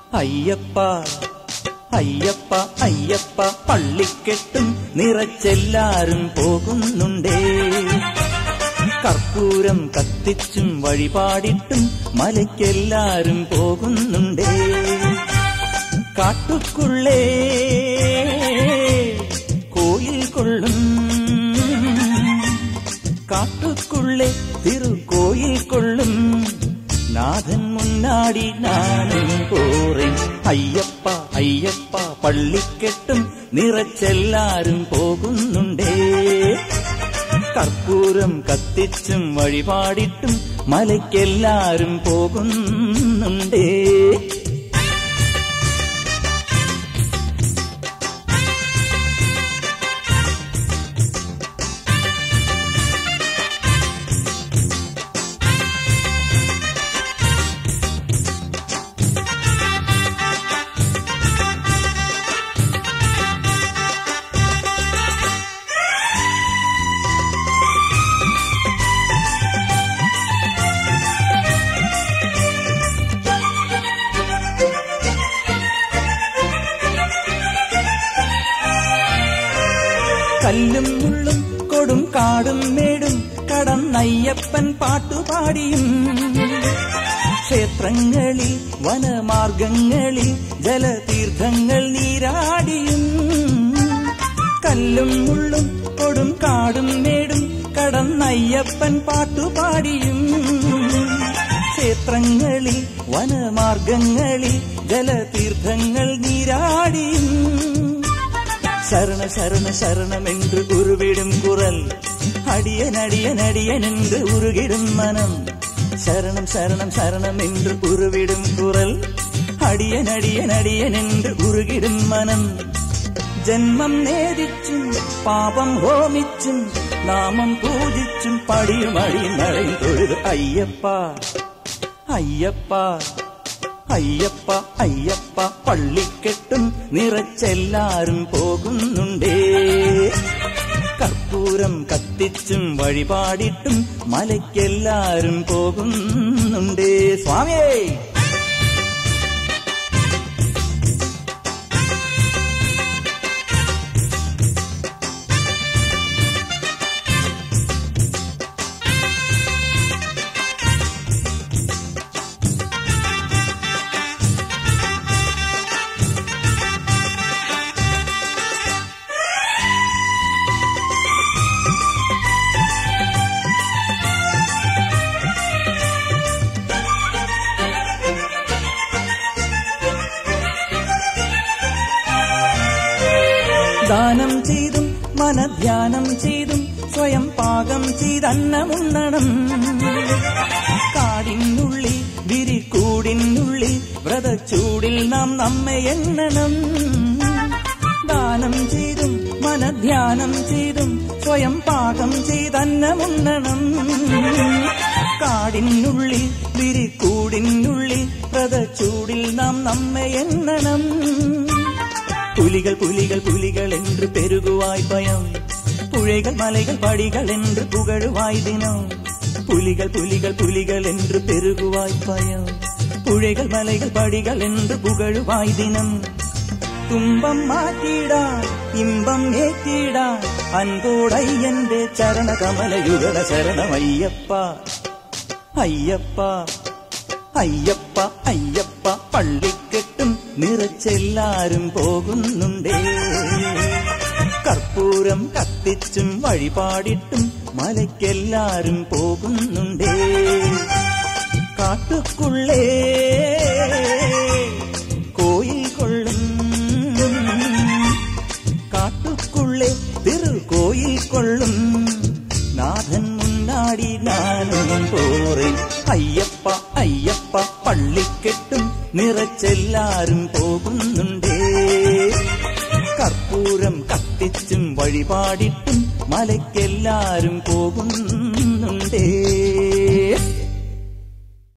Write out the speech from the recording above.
അയ്യപ്പ അയ്യപ്പ അയ്യപ്പ പള്ളിക്കെട്ടും നിറച്ചെല്ലാരും പോകുന്നുണ്ടേ. കർപ്പൂരം കത്തിച്ചും വഴിപാടിട്ടും മലയ്ക്കെല്ലാരും പോകുന്നുണ്ടേ. കാട്ടുക്കുള്ളേ കോയിൽ കൊള്ളും, കാട്ടുക്കുള്ളേ തിരുക്കോയിൽ കൊള്ളും, നാഥൻ മുന്നാടി നാനും പോറേ. അയ്യപ്പ അയ്യപ്പ പള്ളിക്കെട്ടും നിറച്ചെല്ലാരും പോകുന്നുണ്ടേ. കർപ്പൂരം കത്തിച്ചും വഴിപാടിട്ടും മലയ്ക്കെല്ലാരും പോകുന്നുണ്ടേ. കല്ലും മുള്ളും കൊടും കാടും മേടും കടന്നയ്യപ്പൻ പാട്ടുപാടിയും, ക്ഷേത്രങ്ങളിൽ വനമാർഗങ്ങളിൽ ജലതീർത്ഥങ്ങൾ നീരാടിയും. കല്ലും മുള്ളും കൊടും കാടും മേടും കടന്നയ്യപ്പൻ പാട്ടുപാടിയും, ക്ഷേത്രങ്ങളിൽ വനമാർഗങ്ങളിൽ ജലതീർത്ഥങ്ങൾ നീരാടിയും. ശരണ ശരണ ശരണമെன்று ഉരുവിടും കുരൽ, അടിയനടിയനടിയനെன்று ഉരുകിടും മനം. ശരണം ശരണം ശരണമെன்று ഉരുവിടും കുരൽ, അടിയനടിയനടിയനെன்று ഉരുകിടും മനം. ജന്മം നേദിച്ചും പാപം ഹോമിച്ചും നാമം പൂജിച്ചും പടിയുമടിയും നടയും തൊഴുത് അയ്യപ്പ അയ്യപ്പ അയ്യപ്പ അയ്യപ്പ പള്ളിക്കെട്ടും നിറച്ചെല്ലാരും പോകുന്നുണ്ടേ. കർപ്പൂരം കത്തിച്ചും വഴിപാടിട്ടും മലയ്ക്കെല്ലാരും പോകുന്നുണ്ടേ. സ്വാമിയേ ദാനം ചെയ്തും മനധ്യാനം ചെയ്തും സ്വയം പാകം ചെയ്തന്നമുണ്ണണം. കാടിനുള്ളിൽ വിരിക്കൂടിനുള്ളിൽ വ്രതച്ചൂടിൽ നാം നമ്മെ എണ്ണണം. ദാനം ചെയ്തും മനധ്യാനം ചെയ്തും സ്വയം പാകം ചെയ്തന്നമുണ്ണണം. കാടിനുള്ളിൽ വിരിക്കൂടിനുള്ളിൽ വ്രതച്ചൂടിൽ നാം നമ്മെ എണ്ണണം. പുലികൾ പുലികൾ പുലികൾ என்று പെരുകുവായ് ഭയം, പുഴകൾ മലകൾ പടികൾ என்று പുകഴുവായ് ദിനം. പുലികൾ പുലികൾ പുലികൾ என்று പെരുകുവായ് ഭയം, പുഴകൾ മലകൾ പടികൾ என்று പുകഴുവായ് ദിനം. തുമ്പം മാറ്റിടാൻ ഇമ്പം ഏറ്റിടാൻ അൻപോടയ്യന്റെ ചരണകമലയുഗള ശരണമയ്യപ്പ അയ്യപ്പ അയ്യപ്പ അയ്യപ്പ പള്ളിക്കെട്ടും നിറച്ചെല്ലാരും പോകുന്നുണ്ടേ. കർപ്പൂരം കത്തിച്ചും വഴിപാടിട്ടും മലയ്ക്കെല്ലാരും പോകുന്നുണ്ടേ. കാട്ടുക്കുള്ളേ കോയിൽ കൊള്ളും, കാട്ടുക്കുള്ളേ തിരുകോയിൽ കൊള്ളും, നാഥൻ മുന്നാടി നാനും പോറേ. അയ്യപ്പ അയ്യപ്പ പള്ളിക്കെട്ടും നിറച്ചെല്ലാരും പോകുന്നുണ്ടേ. കർപ്പൂരം കത്തിച്ചും വഴിപാടിട്ടും മലയ്ക്കെല്ലാരും പോകുന്നു.